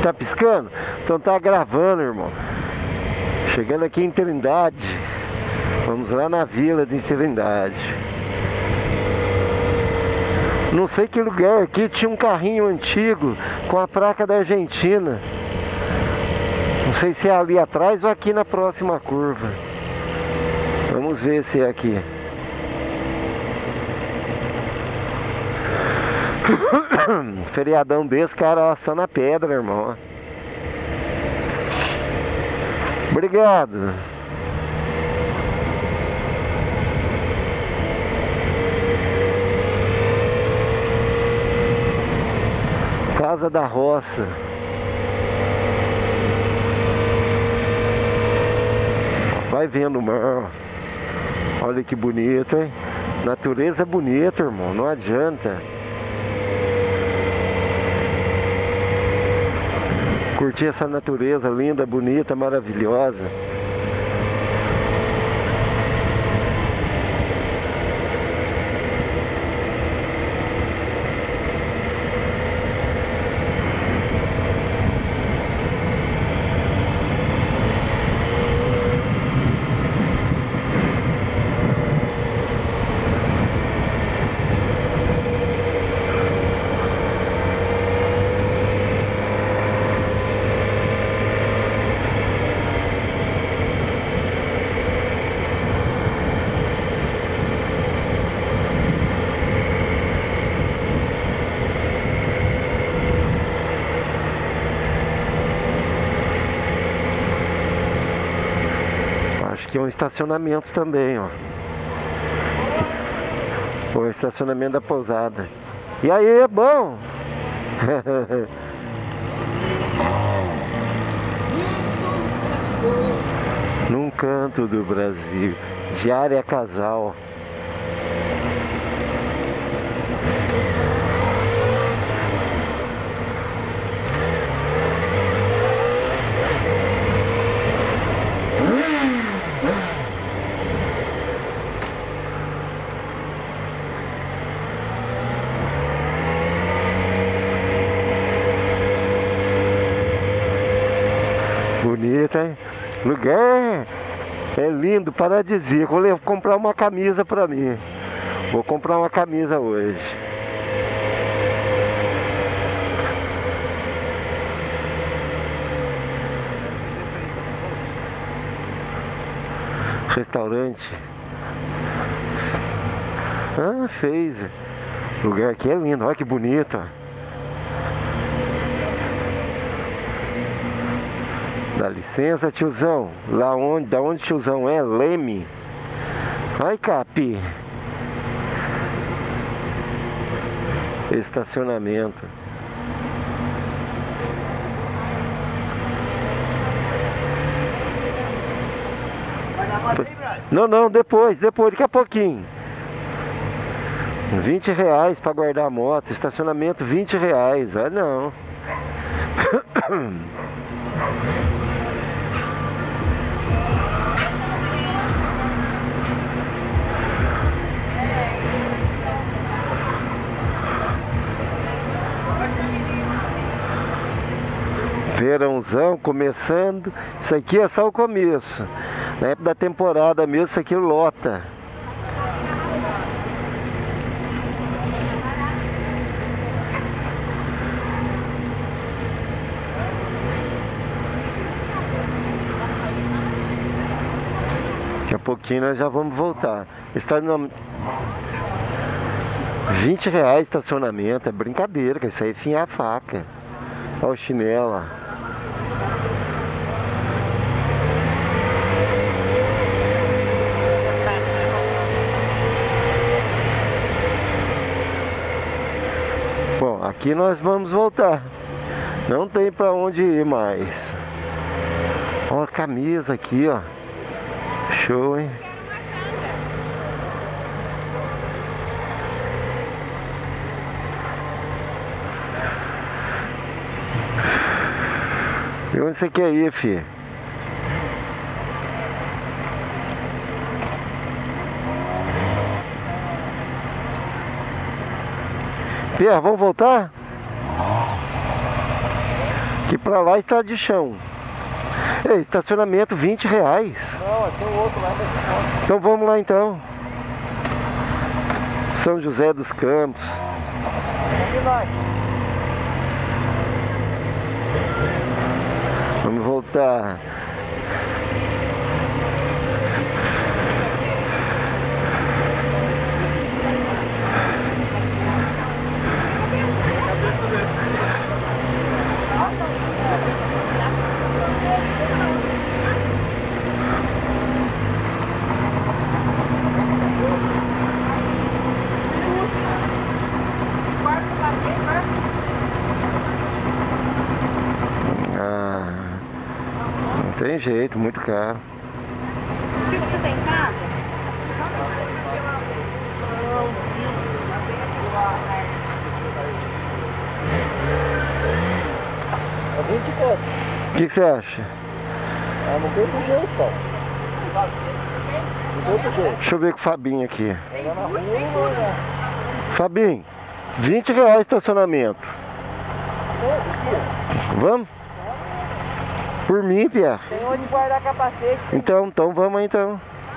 Tá piscando? Então tá gravando, irmão. Chegando aqui em Trindade. Vamos lá na vila de Trindade. Não sei que lugar aqui tinha um carrinho antigo com a placa da Argentina. Não sei se é ali atrás ou aqui na próxima curva. Vamos ver se é aqui. Feriadão desse, cara, assando a pedra, irmão. Obrigado. Casa da Roça. Vai vendo o mar. Olha que bonito, hein? Natureza bonita, irmão. Não adianta. Curtir essa natureza linda, bonita, maravilhosa. Aqui é um estacionamento também, ó. O estacionamento da pousada. E aí, é bom? Num canto do Brasil, Diária Casal. Bonito, hein? Lugar é lindo, paradisíaco. Vou comprar uma camisa pra mim. Vou comprar uma camisa hoje. Restaurante. Ah, fez. O lugar aqui é lindo. Olha que bonito, ó. Dá licença, tiozão. Da onde tiozão é? Leme. Ai, Capi. Estacionamento. Não, depois, daqui a pouquinho. R$20 para guardar a moto. Estacionamento R$20. Ah, não. Verãozão começando. Isso aqui é só o começo. Na época da temporada mesmo, isso aqui lota. Daqui a pouquinho nós já vamos voltar. Está no... R$20 estacionamento. É brincadeira, que isso aí enfim é a faca. Olha o chinelo. Bom, aqui nós vamos voltar. Não tem pra onde ir mais. Olha a camisa aqui, ó. Show, hein? E onde você quer ir, filho? Pierre, vamos voltar? E pra lá está de chão. Ei, estacionamento R$20. Não, tem um outro lá, mas Então vamos lá então. São José dos Campos. Vamos voltar. Não tem jeito, muito caro. O que você tem em casa? é 20 e pouco. O que você acha? Não tem outro jeito, cara. Não tem outro jeito. Deixa eu ver com o Fabinho aqui. Pegar na rua, né? Fabinho, R$20 estacionamento. Vamos? Por mim, Pia. Tem onde guardar capacete. Então vamos aí então.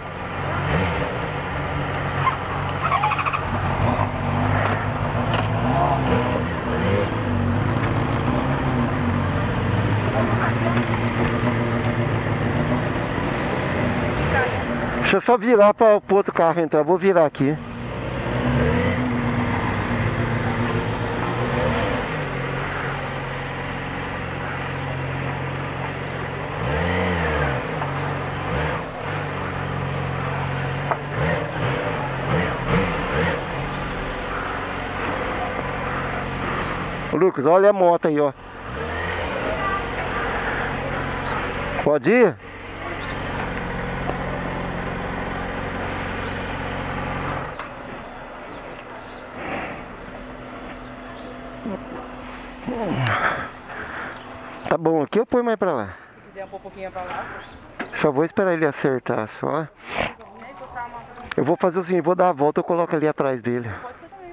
Deixa eu só virar para o outro carro entrar. Vou virar aqui. Lucas, olha a moto aí, ó. Pode ir? Tá bom, aqui eu ponho mais pra lá. Se quiser pôr um pouquinho pra lá. Só vou esperar ele acertar só. Eu vou fazer o seguinte, vou dar a volta, eu coloco ali atrás dele. Pode ser também.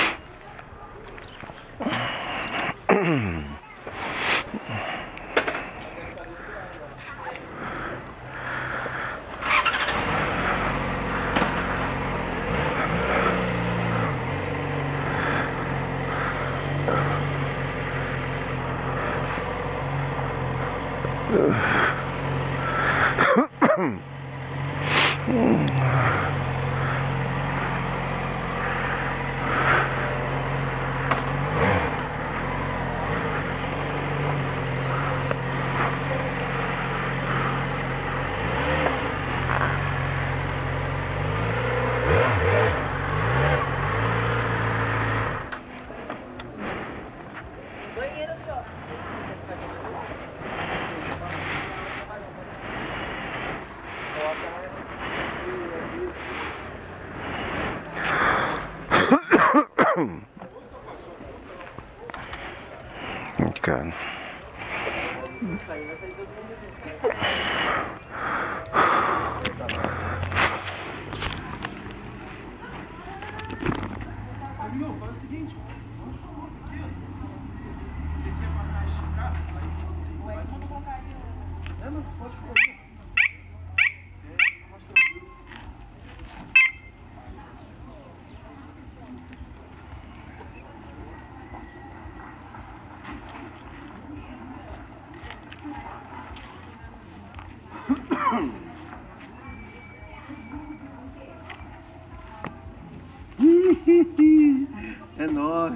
Cara. Amigo, faz o seguinte, vamos pro outro aqui, ó. Ele quer passagem de carro, vai tudo colocar ali. Não, pode ficar ali. Mais tranquilo. É nóis.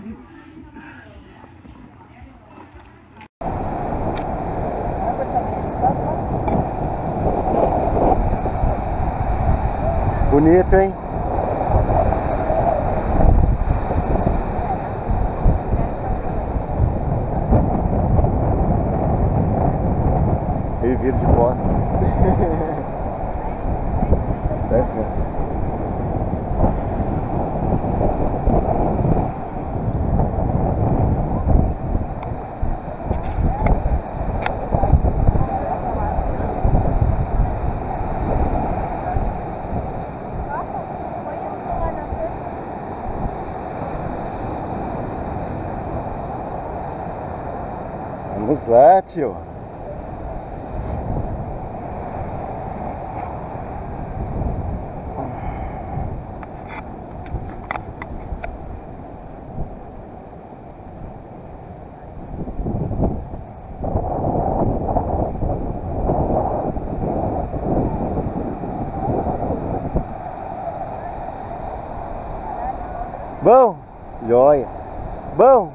Bonito, hein? Ele vira de costa. Dá licença. Vamos lá, tio. Bom, joia. Bom.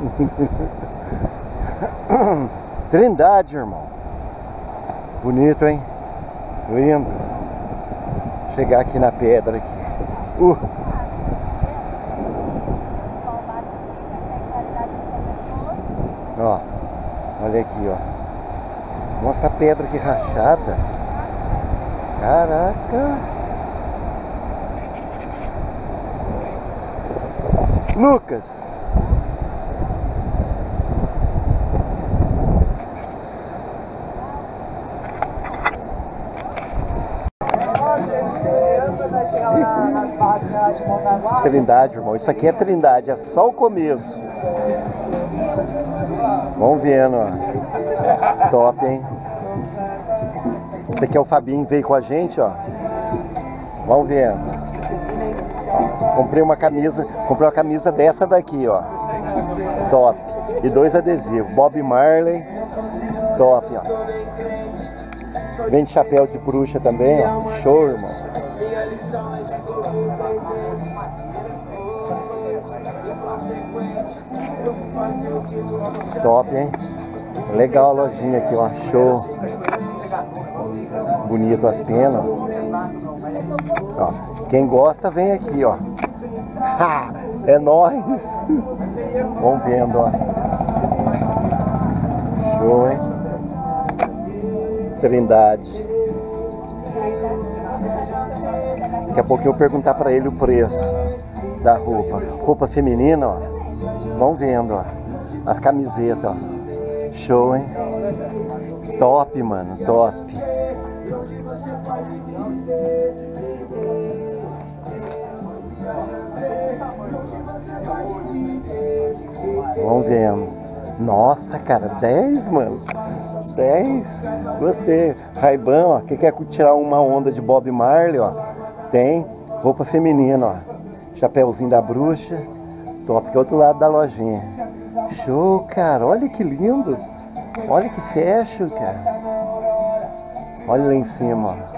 Trindade, irmão. Bonito, hein? Lindo. Chegar aqui na pedra aqui. Ó, olha aqui, ó. Nossa, a pedra que rachada. Caraca. Lucas. Trindade, irmão. Isso aqui é Trindade, é só o começo. Vamos vendo, ó. Top, hein? Esse aqui é o Fabinho, veio com a gente, ó. Vamos vendo. Comprei uma camisa dessa daqui, ó. Top. E 2 adesivos. Bob Marley. Top, ó. Vende chapéu de bruxa também, ó. Show, irmão. Top, hein? Legal a lojinha aqui, ó. Show. Bonito as penas. Ó. Quem gosta, vem aqui, ó. Ha! É nóis! Vamos vendo, ó. Show, hein? Trindade. Daqui a pouco eu vou perguntar pra ele o preço da roupa. Roupa feminina, ó. Vamos vendo, ó. As camisetas, ó. Show, hein? Top, mano. Top. Vamos vendo. Nossa, cara, 10, mano. 10. Gostei. Ray-Ban, ó. Quem quer tirar uma onda de Bob Marley, ó. Tem. Roupa feminina, ó. Chapéuzinho da bruxa. Top, que é outro lado da lojinha. Show, cara. Olha que lindo. Olha que fashion, cara. Olha lá em cima, ó.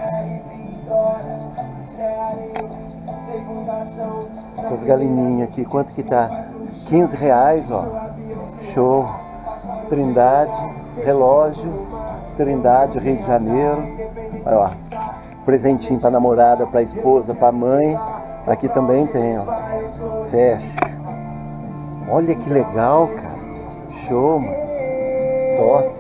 Essas galinhinhas aqui, quanto que tá? 15 reais, ó. Show. Trindade, relógio. Trindade, Rio de Janeiro. Olha lá. Presentinho pra namorada, pra esposa, pra mãe. Aqui também tem, ó. Fecha. Olha que legal, cara. Show, mano. Top.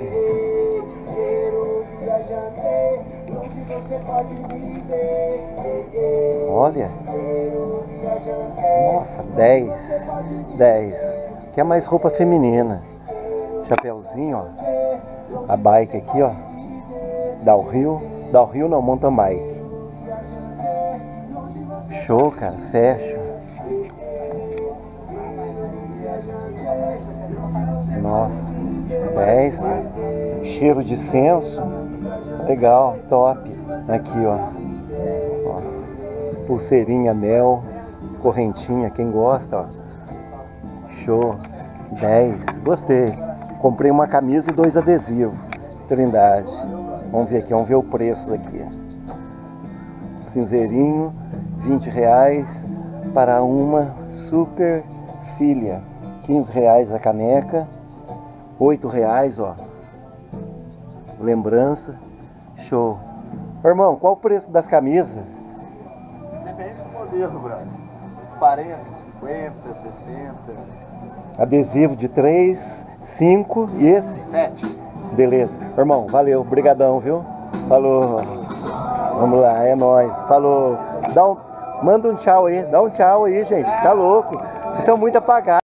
Olha. Nossa, 10. 10. Quer mais roupa feminina. Chapeuzinho, ó. A bike aqui, ó. Downhill. Downhill não, mountain bike. Show, cara. Fecha. Nossa. 10. Cheiro de incenso. Legal, top. Aqui, ó. Pulseirinha, anel, correntinha, quem gosta, ó. Show. 10. Gostei. Comprei uma camisa e 2 adesivos. Trindade. Vamos ver aqui, vamos ver o preço daqui. Cinzeirinho, 20 reais para uma super filha. 15 reais a caneca. 8 reais, ó. Lembrança. Show. Irmão, qual o preço das camisas? Depende do modelo, brother. 40, 50, 60. Adesivo de 3, 5 e esse? 7. Beleza. Irmão, valeu. Brigadão, viu? Falou. Vamos lá, é nóis. Falou. Manda um tchau aí. Dá um tchau aí, gente. Tá louco. Vocês são muito apagados.